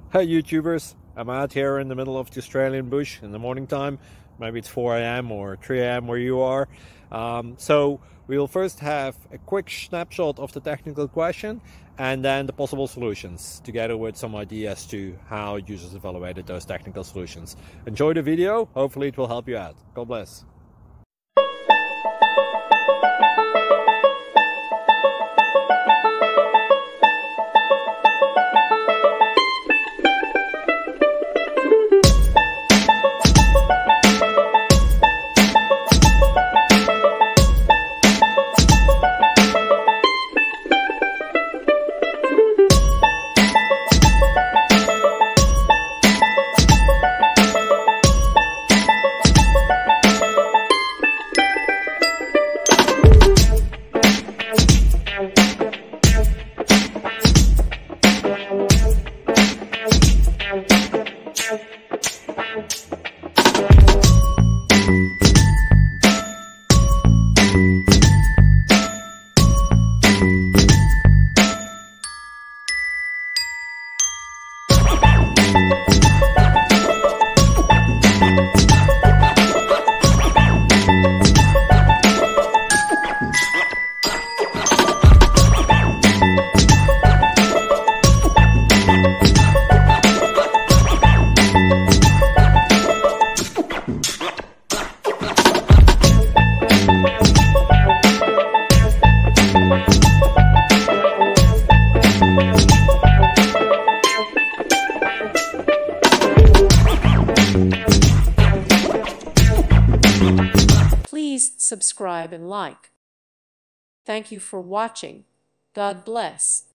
Hey YouTubers, I'm out here in the middle of the Australian bush in the morning time. Maybe it's 4 a.m. or 3 a.m. where you are. So we'll first have a quick snapshot of the technical question and then the possible solutions, together with some ideas to how users evaluated those technical solutions. Enjoy the video, hopefully it will help you out. God bless. Please subscribe and like. Thank you for watching. God bless.